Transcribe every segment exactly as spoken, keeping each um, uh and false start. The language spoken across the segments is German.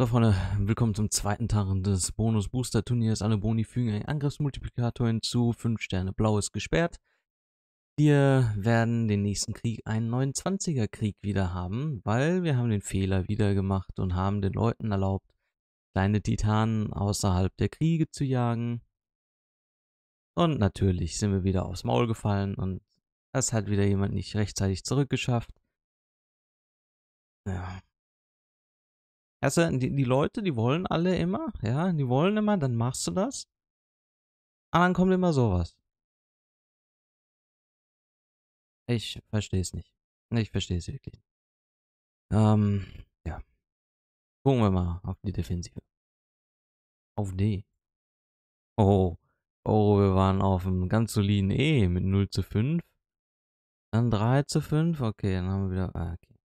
So, Freunde, willkommen zum zweiten Tag des Bonus-Booster-Turniers. Alle Boni fügen einen Angriffsmultiplikator hinzu. fünf Sterne, blau ist gesperrt. Wir werden den nächsten Krieg einen neunundzwanziger-Krieg wieder haben, weil wir haben den Fehler wieder gemacht und haben den Leuten erlaubt, kleine Titanen außerhalb der Kriege zu jagen. Und natürlich sind wir wieder aufs Maul gefallen und das hat wieder jemand nicht rechtzeitig zurückgeschafft. Ja. Also die, die Leute, die wollen alle immer, ja, die wollen immer, dann machst du das. Und dann kommt immer sowas. Ich verstehe es nicht. Ich verstehe es wirklich nicht. Ähm, ja. Gucken wir mal auf die Defensive. Auf D. Oh. Oh, wir waren auf einem ganz soliden E mit null zu fünf. Dann drei zu fünf. Okay, dann haben wir wieder. Ah, okay.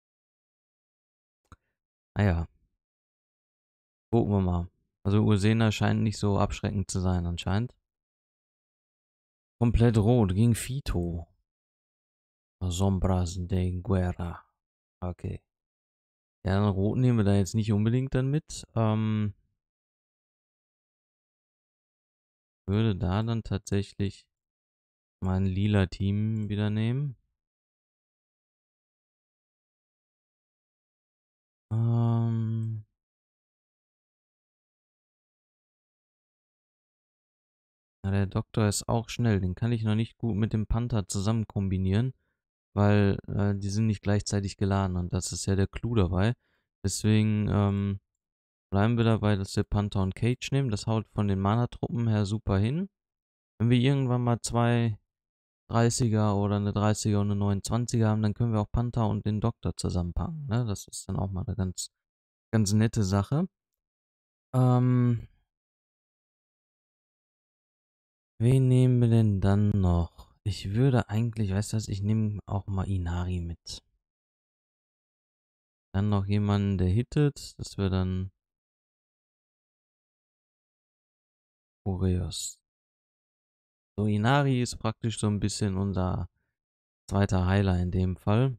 Ah ja. Gucken wir mal. Also Ursena scheint nicht so abschreckend zu sein anscheinend. Komplett rot gegen Fito. Sombras de Guerra. Okay. Ja, dann rot nehmen wir da jetzt nicht unbedingt dann mit. Ähm, würde da dann tatsächlich mein lila Team wieder nehmen. Ähm, ja, der Doktor ist auch schnell. Den kann ich noch nicht gut mit dem Panther zusammen kombinieren, weil äh, die sind nicht gleichzeitig geladen und das ist ja der Clou dabei. Deswegen ähm, bleiben wir dabei, dass wir Panther und Cage nehmen. Das haut von den Mana-Truppen her super hin. Wenn wir irgendwann mal zwei dreißiger oder eine dreißiger und eine neunundzwanziger haben, dann können wir auch Panther und den Doktor zusammenpacken. Ne? Das ist dann auch mal eine ganz, ganz nette Sache. Ähm, wen nehmen wir denn dann noch? Ich würde eigentlich, weißt du was, ich nehme auch mal Inari mit. Dann noch jemanden, der hittet. Das wäre dann Boreas. So, Inari ist praktisch so ein bisschen unser zweiter Heiler in dem Fall.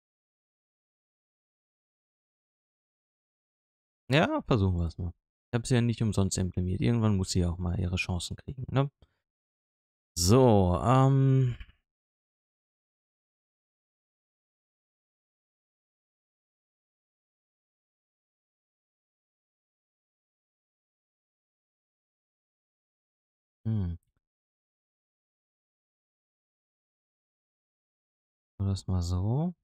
Ja, versuchen wir es mal. Ich habe sie ja nicht umsonst implementiert. Irgendwann muss sie auch mal ihre Chancen kriegen, ne? So, ähm. Hm. Das mal so.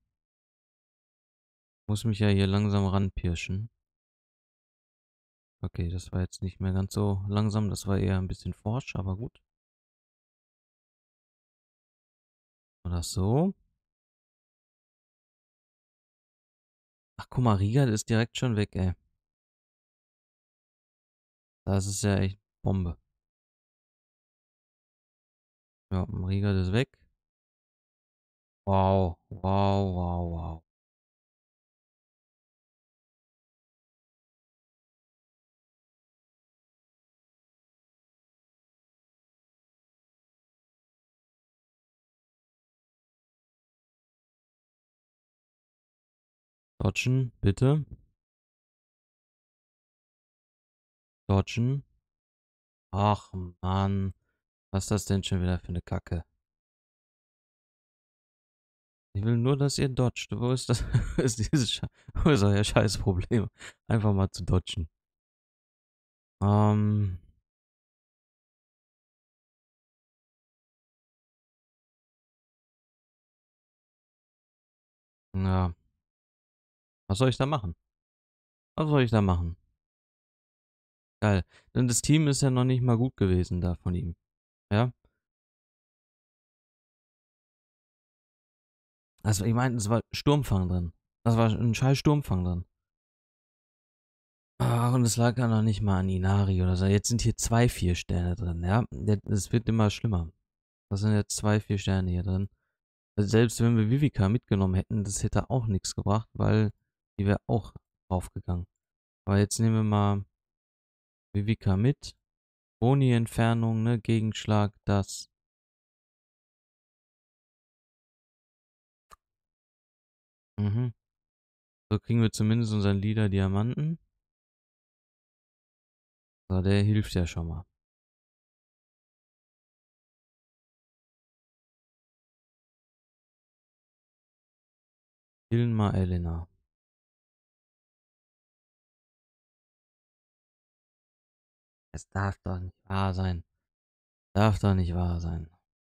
Muss mich ja hier langsam ranpirschen. Okay, das war jetzt nicht mehr ganz so langsam. Das war eher ein bisschen forsch, aber gut. Oder so. Ach, guck mal, Riga ist direkt schon weg, ey. Das ist ja echt Bombe. Ja, Riga ist weg. Wow, wow, wow, wow. Dodgen, bitte. Dodgen. Ach, Mann. Was ist das denn schon wieder für eine Kacke? Ich will nur, dass ihr dodgt. Wo ist das? Wo ist dieses Sche Wo ist euer Scheißproblem? Einfach mal zu dodgen. Ähm. Ja. Was soll ich da machen? Was soll ich da machen? Geil. Denn das Team ist ja noch nicht mal gut gewesen da von ihm. Ja? Also, ich meine, es war Sturmfang drin. Das war ein scheiß Sturmfang drin. Ach, und es lag ja noch nicht mal an Inari oder so. Jetzt sind hier zwei vier Sterne drin, ja. Es wird immer schlimmer. Das sind jetzt zwei vier Sterne hier drin. Also selbst wenn wir Vivica mitgenommen hätten, das hätte auch nichts gebracht, weil die wäre auch draufgegangen. Aber jetzt nehmen wir mal Vivica mit. Boni-Entfernung, ne, Gegenschlag, das. Mhm. So kriegen wir zumindest unseren Lila Diamanten. So, der hilft ja schon mal. Hilma Elena. Es darf doch nicht wahr sein. Darf doch nicht wahr sein.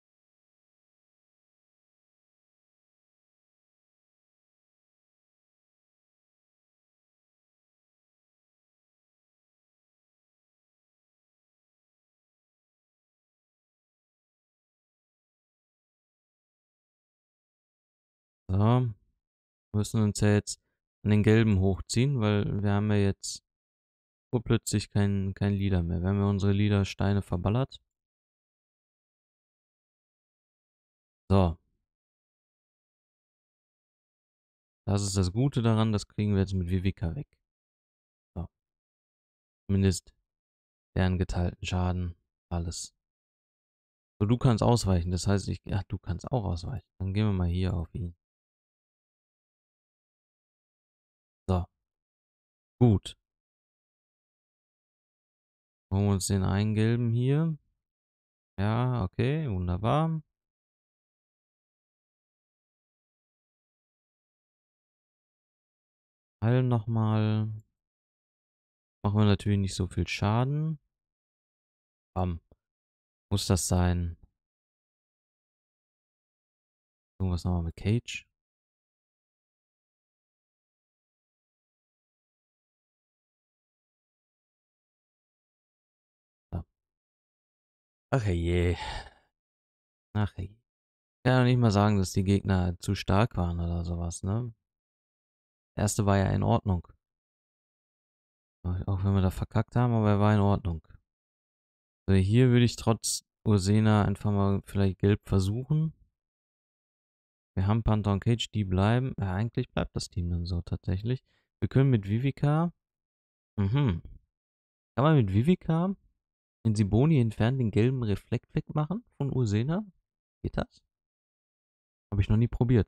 So, wir müssen uns ja jetzt an den gelben hochziehen, weil wir haben ja jetzt urplötzlich kein, kein Lila mehr. Wir haben ja unsere lila Steine verballert. So, das ist das Gute daran, das kriegen wir jetzt mit Vivica weg. So, zumindest deren geteilten Schaden, alles. So, du kannst ausweichen, das heißt, ich, ach, du kannst auch ausweichen. Dann gehen wir mal hier auf ihn. So, gut. Holen wir uns den einen gelben hier. Ja, okay, wunderbar. Heilen nochmal. Machen wir natürlich nicht so viel Schaden. Komm, muss das sein. Irgendwas nochmal mit Cage. So. Ach je. Ach je. Ich kann ja nicht mal sagen, dass die Gegner zu stark waren oder sowas, ne? Der erste war ja in Ordnung. Auch wenn wir da verkackt haben, aber er war in Ordnung. So, hier würde ich trotz Ursena einfach mal vielleicht gelb versuchen. Wir haben Panther und Cage, die bleiben. Ja, eigentlich bleibt das Team dann so tatsächlich. Wir können mit Vivica. Mhm. Kann man mit Vivica den Siboni entfernt den gelben Reflekt wegmachen von Ursena? Geht das? Habe ich noch nie probiert.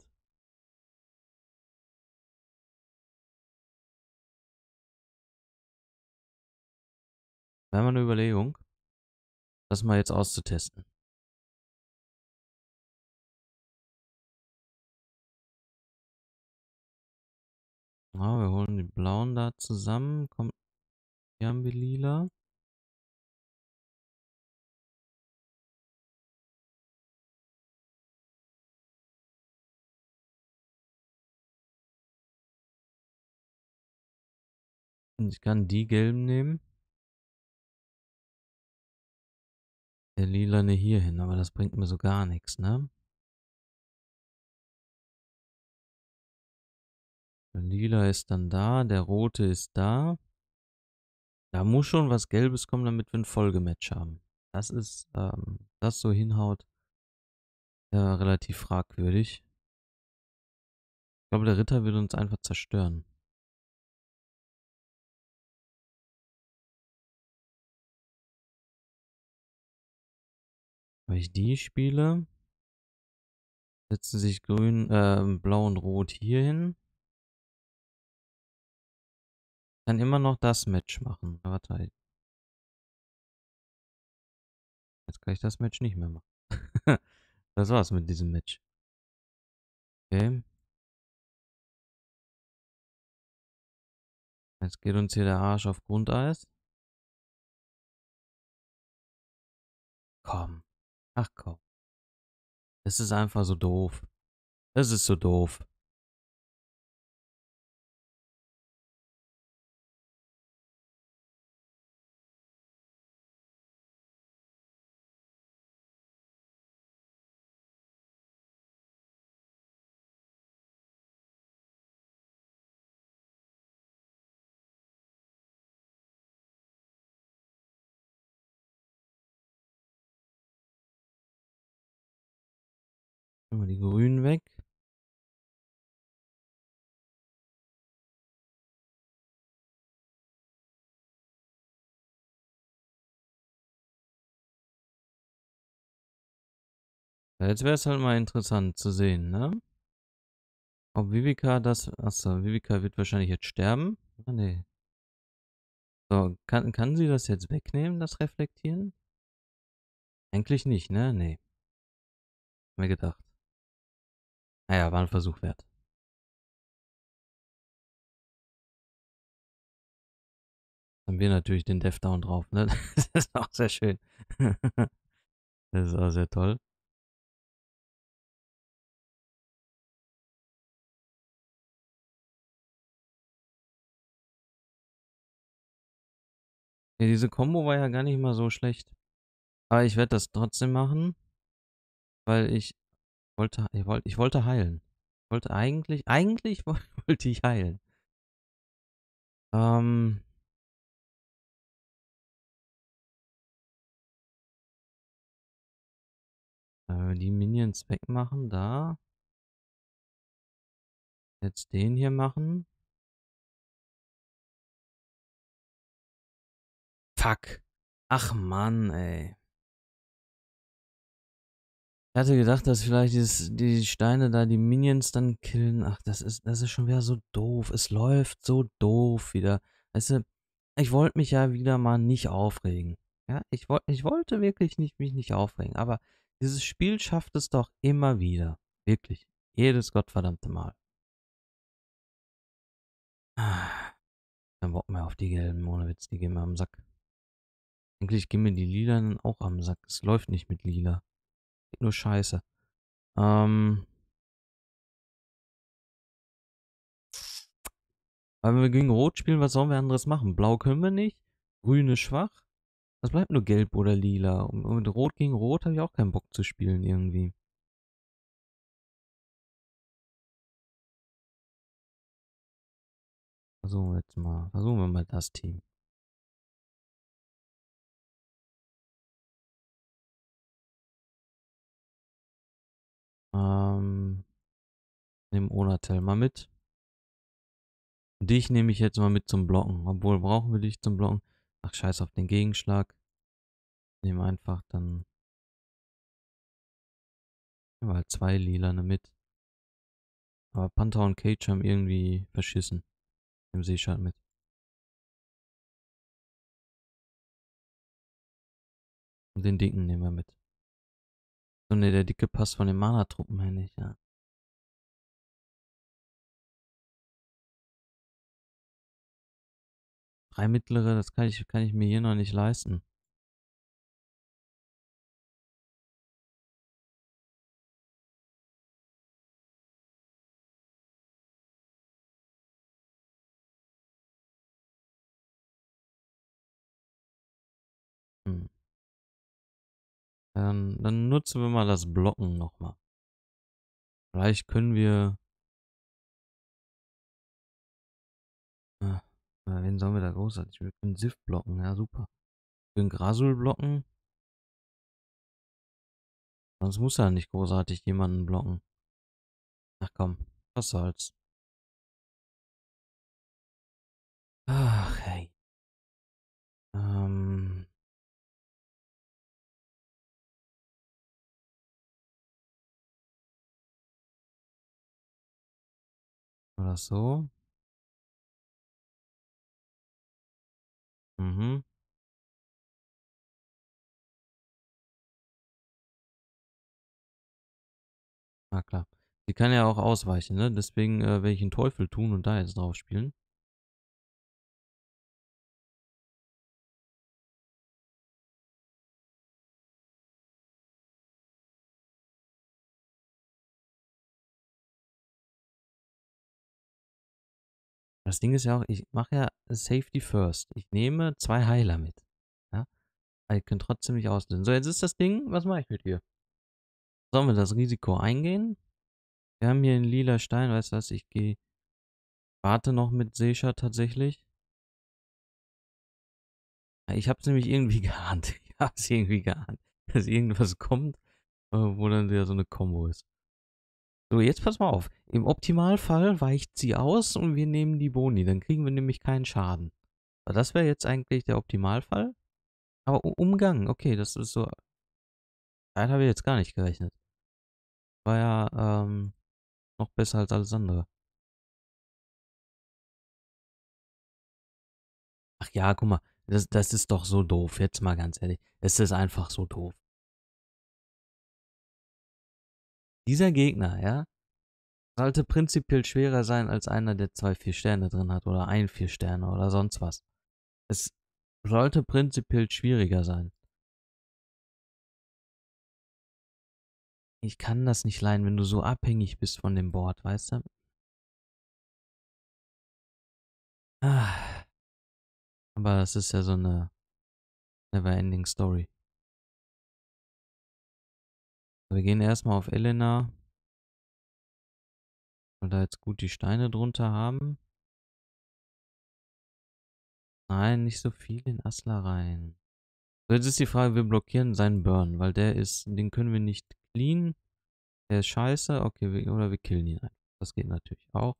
Wäre mal eine Überlegung, das mal jetzt auszutesten. Ja, wir holen die blauen da zusammen. Kommt, hier haben wir lila. Und ich kann die gelben nehmen. Der lilane hier hin, aber das bringt mir so gar nichts, ne? Der lila ist dann da, der rote ist da. Da muss schon was Gelbes kommen, damit wir ein Folgematch haben. Das ist, ähm, das so hinhaut, ja, relativ fragwürdig. Ich glaube, der Ritter würde uns einfach zerstören. Wenn ich die spiele, setzen sich grün, äh, blau und rot hier hin. Kann immer noch das Match machen. Warte, jetzt kann ich das Match nicht mehr machen. Das war's mit diesem Match. Okay. Jetzt geht uns hier der Arsch auf Grundeis. Komm. Ach komm. Das ist einfach so doof. Das ist so doof. Nehmen wir die Grünen weg. Ja, jetzt wäre es halt mal interessant zu sehen, ne? Ob Vivica das. Achso, Vivica wird wahrscheinlich jetzt sterben. Ah, nee. So, kann kann sie das jetzt wegnehmen, das Reflektieren? Eigentlich nicht, ne? Ne, mir gedacht. Na ja, war 'n Versuch wert. Haben wir natürlich den Death Down drauf, ne? Das ist auch sehr schön. Das ist auch sehr toll. Ja, diese Kombo war ja gar nicht mal so schlecht. Aber ich werde das trotzdem machen, weil ich wollte ich wollte ich wollte heilen. Ich wollte eigentlich eigentlich woll wollte ich heilen. Ähm, äh, die Minions wegmachen, da. Jetzt den hier machen. Fuck. Ach Mann, ey. Ich hatte gedacht, dass vielleicht dieses die Steine da die Minions dann killen. Ach, das ist das ist schon wieder so doof. Es läuft so doof wieder. Weißt du, ich wollte mich ja wieder mal nicht aufregen. Ja, ich woll ich wollte wirklich nicht mich nicht aufregen, aber dieses Spiel schafft es doch immer wieder. Wirklich. Jedes gottverdammte Mal. Ah, kein Bock mehr auf die Gelben, ohne Witz, die gehen mir am Sack. Eigentlich gehen mir die Lilanen auch am Sack. Es läuft nicht mit Lila. Geht nur Scheiße. Ähm, aber wenn wir gegen Rot spielen, was sollen wir anderes machen? Blau können wir nicht. Grün ist schwach. Was bleibt nur Gelb oder Lila? Und, und Rot gegen Rot habe ich auch keinen Bock zu spielen irgendwie. Versuchen wir jetzt mal. Versuchen wir mal das Team. Ähm, nehmen Onatel mal mit. Dich nehme ich jetzt mal mit zum Blocken. Obwohl, brauchen wir dich zum Blocken? Ach, scheiß auf den Gegenschlag. Nehmen einfach dann nehmen wir halt zwei Lilane mit. Aber Panther und Cage haben irgendwie verschissen. Im Seeschalt mit. Und den Dicken nehmen wir mit. So, ne, der dicke passt von den Mana-Truppen her nicht, ja. Drei mittlere, das kann ich, kann ich mir hier noch nicht leisten. Hm. Dann, dann nutzen wir mal das Blocken nochmal. Vielleicht können wir. Ah, äh, wen sollen wir da großartig? Wir können Sif blocken, ja super. Wir können Grasul blocken. Sonst muss er nicht großartig jemanden blocken. Ach komm, was soll's. Ach hey. Ähm, oder so. Mhm. Na klar. Die kann ja auch ausweichen, ne? Deswegen äh, werde ich einen Teufel tun und da jetzt drauf spielen. Das Ding ist ja auch, ich mache ja Safety First. Ich nehme zwei Heiler mit. Ja? Aber ich kann trotzdem nicht auslösen. So, jetzt ist das Ding, was mache ich mit dir? Sollen wir das Risiko eingehen? Wir haben hier einen lila Stein, weißt du was, ich gehe, warte noch mit Seisha tatsächlich. Ja, ich hab's nämlich irgendwie geahnt. Ich hab's irgendwie geahnt, dass irgendwas kommt, äh, wo dann wieder so eine Kombo ist. So, jetzt pass mal auf. Im Optimalfall weicht sie aus und wir nehmen die Boni. Dann kriegen wir nämlich keinen Schaden. Aber das wäre jetzt eigentlich der Optimalfall. Aber U- Umgang, okay, das ist so. Damit habe ich jetzt gar nicht gerechnet. War ja ähm, noch besser als alles andere. Ach, Ja, guck mal, das das ist doch so doof, jetzt mal ganz ehrlich. Es ist einfach so doof. Dieser Gegner, ja, sollte prinzipiell schwerer sein als einer, der zwei vier Sterne drin hat oder ein vier Sterne oder sonst was. Es sollte prinzipiell schwieriger sein. Ich kann das nicht leiden, wenn du so abhängig bist von dem Board, weißt du? Ah, aber das ist ja so eine Never-Ending Story. Wir gehen erstmal auf Elena, weil wir da jetzt gut die Steine drunter haben. Nein, nicht so viel in Asla rein. So, jetzt ist die Frage, wir blockieren seinen Burn, weil der ist, den können wir nicht clean. Der ist scheiße. Okay, wir, oder wir killen ihn einfach. Das geht natürlich auch.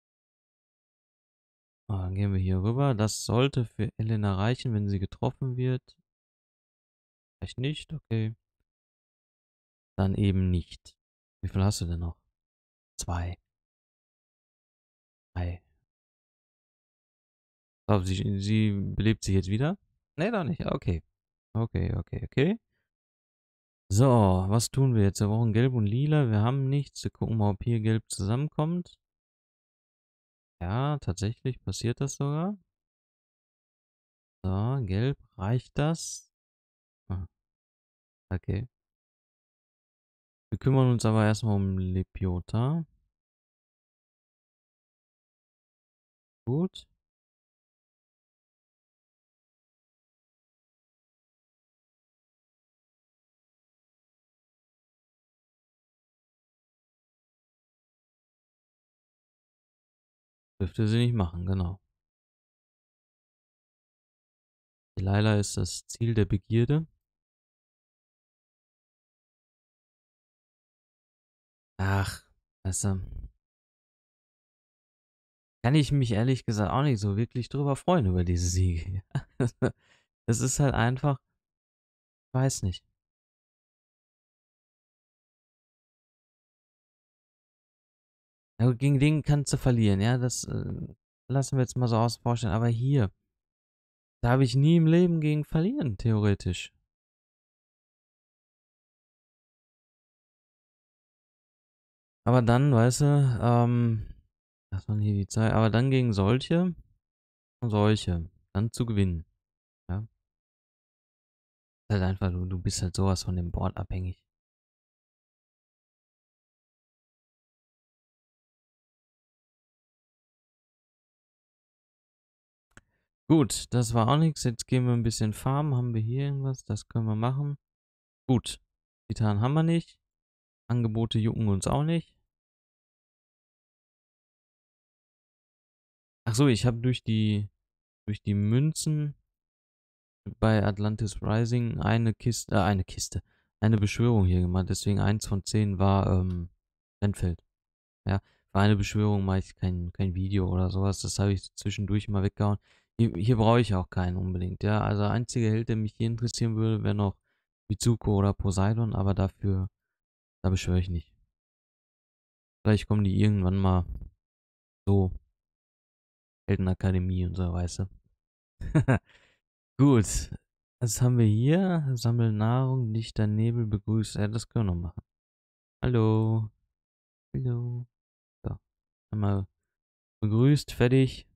Ah, dann gehen wir hier rüber. Das sollte für Elena reichen, wenn sie getroffen wird. Vielleicht nicht, okay. Dann eben nicht. Wie viel hast du denn noch? Zwei. Drei. So, sie, sie belebt sich jetzt wieder? Nee, doch nicht. Okay. Okay, okay, okay. So, was tun wir jetzt? Wir brauchen Gelb und Lila. Wir haben nichts. Wir gucken mal, ob hier Gelb zusammenkommt. Ja, tatsächlich passiert das sogar. So, Gelb. Reicht das? Ah, okay. Wir kümmern uns aber erstmal um Lepiota. Gut. Dürfte sie nicht machen, genau. Delilah ist das Ziel der Begierde. Ach, weißt du, kann ich mich ehrlich gesagt auch nicht so wirklich drüber freuen über diese Siege. Das ist halt einfach, weiß nicht. Ja, gegen den kannst du verlieren, ja, das äh, lassen wir jetzt mal so außen vor stellen. Aber hier, da habe ich nie im Leben gegen verlieren, theoretisch. Aber dann, weißt du, ähm, lass mal hier die Zeit, aber dann gegen solche und solche, dann zu gewinnen, ja. Ist halt einfach, du, du bist halt sowas von dem Board abhängig. Gut, das war auch nichts. Jetzt gehen wir ein bisschen farmen. Haben wir hier irgendwas? Das können wir machen. Gut. Titan haben wir nicht. Angebote jucken uns auch nicht. Ach so, ich habe durch die durch die Münzen bei Atlantis Rising eine Kiste, äh, eine Kiste, eine Beschwörung hier gemacht. Deswegen eins von zehn war ähm, Rennfeld. Ja, für eine Beschwörung mache ich kein, kein Video oder sowas. Das habe ich so zwischendurch mal weggehauen. Hier, hier brauche ich auch keinen unbedingt. Ja, also der einzige Held, der mich hier interessieren würde, wäre noch Mitsuko oder Poseidon, aber dafür, da beschwöre ich nicht. Vielleicht kommen die irgendwann mal so, Heldenakademie und so, weißt du. Gut. Was haben wir hier? Sammeln Nahrung, dichter Nebel, begrüßt. Ja, das können wir noch machen. Hallo. Hallo. So. Einmal begrüßt, fertig.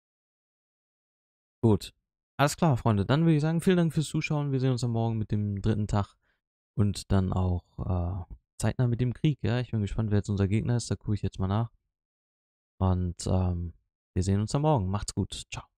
Gut. Alles klar, Freunde. Dann würde ich sagen, vielen Dank fürs Zuschauen. Wir sehen uns am Morgen mit dem dritten Tag und dann auch äh, zeitnah mit dem Krieg. Ja, ich bin gespannt, wer jetzt unser Gegner ist. Da gucke ich jetzt mal nach. Und ähm, wir sehen uns am Morgen. Macht's gut. Ciao.